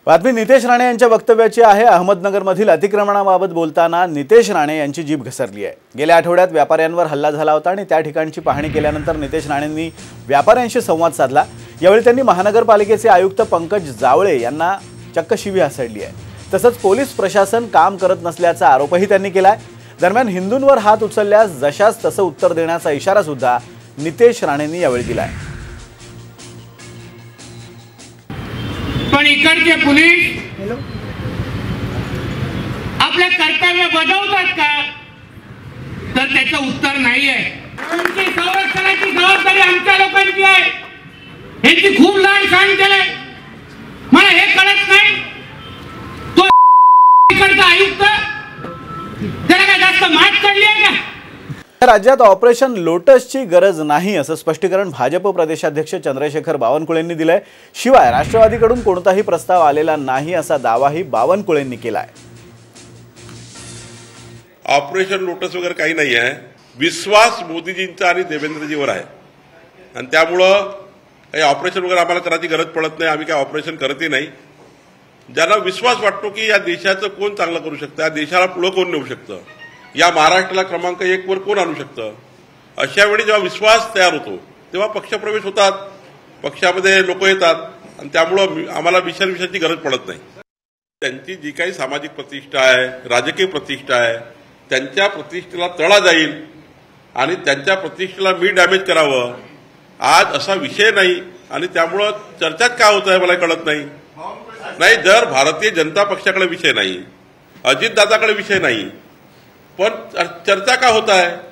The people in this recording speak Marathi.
बातमी नितेश राणे यांच्या वक्तव्याची आहे। अहमदनगरमधील अतिक्रमणाबाबत बोलताना नितेश राणे यांची जीभ घसरली आहे। गेल्या आठवड्यात व्यापाऱ्यांवर हल्ला झाला होता आणि त्या ठिकाणची पाहणी केल्यानंतर नितेश राणेंनी व्यापाऱ्यांशी संवाद साधला। यावेळी त्यांनी महानगरपालिकेचे आयुक्त पंकज जावळे यांना चक्क शिवी हासडली आहे। तसंच पोलीस प्रशासन काम करत नसल्याचा आरोपही त्यांनी केलाय। दरम्यान हिंदूंवर हात उचलल्यास जशास तसं उत्तर देण्याचा इशारा सुद्धा नितेश राणेंनी यावेळी दिलाय। पण इकडचे पोलीस आपले कर्तव्य बजावतात का, तर त्याचं उत्तर नाहीये। तुमची संरक्षणाची जबाबदारी आमच्या लोकांची आहे। ह्याची खूप लहान सांग केले, मला हे कळत नाही। तो इकडचा आयुक्त त्याला काय जास्त मात काढली आहे का? राज्यात ऑपरेशन लोटसची गरज नाही असं स्पष्टीकरण भाजप प्रदेशाध्यक्ष चंद्रशेखर बावनकुळेंनी दिलंय। शिवाय राष्ट्रवादीकडून कोणताही प्रस्ताव आलेला नाही असा दावाही बावनकुळेंनी केलाय। ऑपरेशन लोटस वगैरे काही नाही आहे। विश्वास मोदीजींचा आणि देवेंद्रजीवर आहे आणि त्यामुळं काही ऑपरेशन वगैरे आम्हाला करायची गरज पडत नाही। आम्ही काही ऑपरेशन करतही नाही। ज्यांना विश्वास वाटतो की या देशाचं कोण चांगलं करू शकतं, या देशाला पुढे कोण नेऊ शकतं, या महाराष्ट्राला क्रमांक 1 वर कोण आणू शकतं, अशा वेळी जेव्हा विश्वास तयार होतो तेव्हा पक्षप्रवेश होतात, पक्षामध्ये लोक येतात आणि त्यामुळं आम्हाला विषयाची गरज पडत नाही। त्यांची जी काही सामाजिक प्रतिष्ठा आहे, राजकीय प्रतिष्ठा आहे, त्यांच्या प्रतिष्ठेला तडा जाईल आणि त्यांच्या प्रतिष्ठेला मी डॅमेज करावं आज असा विषय नाही आणि त्यामुळं चर्चाच काय होत आहे मला कळत नाही। जर भारतीय जनता पक्षाकडे विषय नाही, अजितदादाकडे विषय नाही, पण चर्चा का होत आहे?